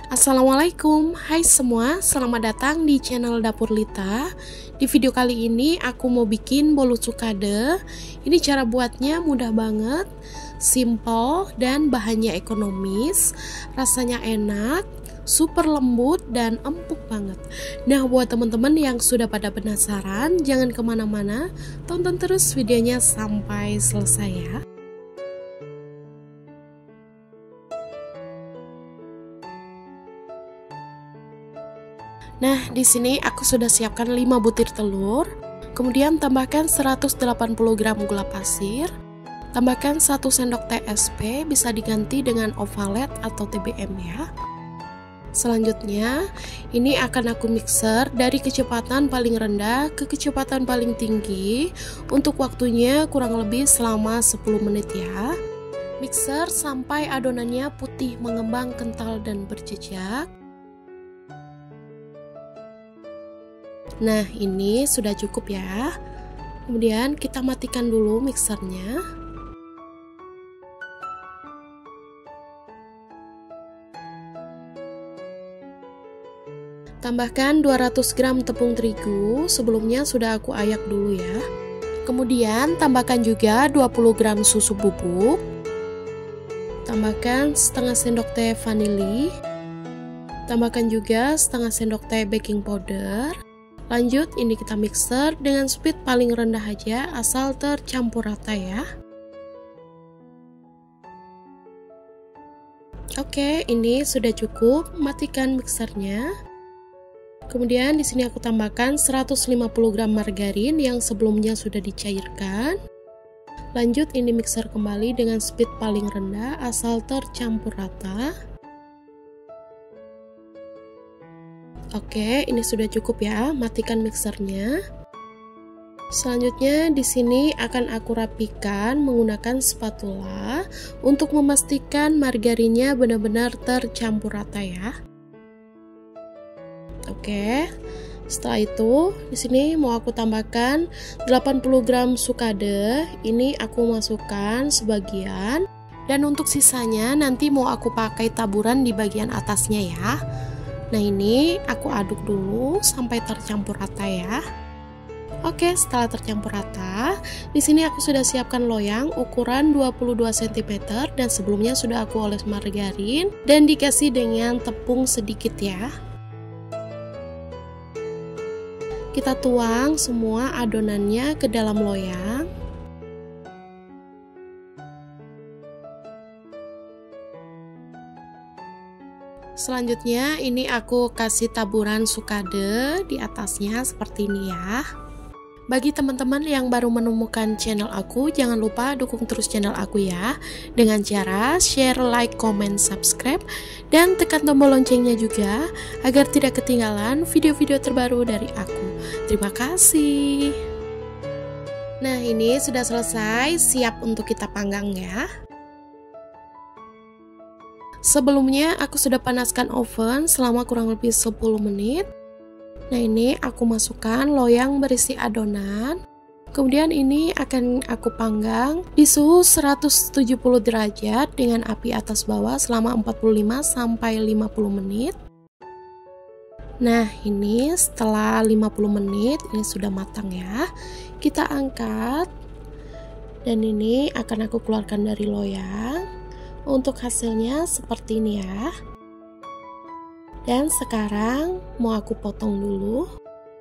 Assalamualaikum, hai semua, selamat datang di channel Dapur Lita. Di video kali ini aku mau bikin bolu cukade. Ini cara buatnya mudah banget, simple dan bahannya ekonomis, rasanya enak, super lembut dan empuk banget. Nah, buat teman-teman yang sudah pada penasaran, jangan kemana-mana, tonton terus videonya sampai selesai ya. Nah, di sini aku sudah siapkan 5 butir telur. Kemudian tambahkan 180 gram gula pasir. Tambahkan 1 sendok teh SP, bisa diganti dengan ovalet atau TBM ya. Selanjutnya, ini akan aku mixer dari kecepatan paling rendah ke kecepatan paling tinggi. Untuk waktunya kurang lebih selama 10 menit ya. Mixer sampai adonannya putih mengembang, kental dan berjejak. Nah, ini sudah cukup ya. Kemudian kita matikan dulu mixernya. Tambahkan 200 gram tepung terigu, sebelumnya sudah aku ayak dulu ya. Kemudian tambahkan juga 20 gram susu bubuk. Tambahkan setengah sendok teh vanili. Tambahkan juga setengah sendok teh baking powder. Lanjut, ini kita mixer dengan speed paling rendah aja, asal tercampur rata ya. Oke, ini sudah cukup, matikan mixernya. Kemudian di sini aku tambahkan 150 gram margarin yang sebelumnya sudah dicairkan. Lanjut, ini mixer kembali dengan speed paling rendah, asal tercampur rata. Oke, ini sudah cukup ya, matikan mixernya. Selanjutnya di sini akan aku rapikan menggunakan spatula untuk memastikan margarinnya benar-benar tercampur rata ya. Oke. Setelah itu, di sini mau aku tambahkan 80 gram sukade. Ini aku masukkan sebagian dan untuk sisanya nanti mau aku pakai taburan di bagian atasnya ya. Nah, ini aku aduk dulu sampai tercampur rata ya. Oke, setelah tercampur rata, di sini aku sudah siapkan loyang ukuran 22 cm dan sebelumnya sudah aku oles margarin dan dikasih dengan tepung sedikit ya. Kita tuang semua adonannya ke dalam loyang. Selanjutnya ini aku kasih taburan sukade di atasnya seperti ini ya. Bagi teman-teman yang baru menemukan channel aku, jangan lupa dukung terus channel aku ya, dengan cara share, like, comment, subscribe, dan tekan tombol loncengnya juga agar tidak ketinggalan video-video terbaru dari aku. Terima kasih. Nah, ini sudah selesai, siap untuk kita panggang ya. Sebelumnya aku sudah panaskan oven selama kurang lebih 10 menit. Nah, ini aku masukkan loyang berisi adonan. Kemudian ini akan aku panggang di suhu 170 derajat dengan api atas bawah selama 45 sampai 50 menit. Nah, ini setelah 50 menit ini sudah matang ya. Kita angkat. Dan ini akan aku keluarkan dari loyang. Untuk hasilnya seperti ini ya. Dan sekarang mau aku potong dulu.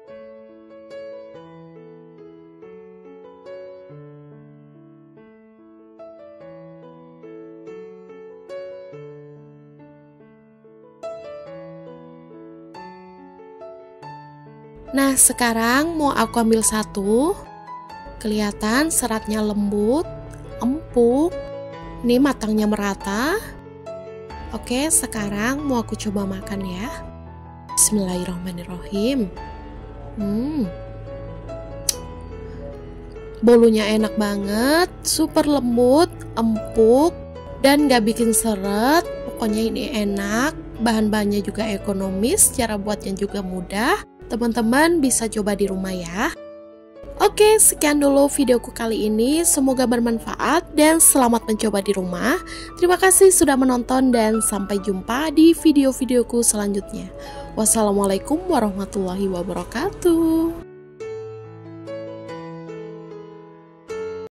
Nah, sekarang mau aku ambil satu. Kelihatan seratnya lembut, empuk. Ini matangnya merata. Oke, sekarang mau aku coba makan ya. Bismillahirrahmanirrahim. Bolunya enak banget, super lembut, empuk, dan gak bikin seret. Pokoknya ini enak, bahan-bahannya juga ekonomis, cara buatnya juga mudah. Teman-teman bisa coba di rumah ya. Oke, sekian dulu videoku kali ini. Semoga bermanfaat dan selamat mencoba di rumah. Terima kasih sudah menonton dan sampai jumpa di video-videoku selanjutnya. Wassalamualaikum warahmatullahi wabarakatuh.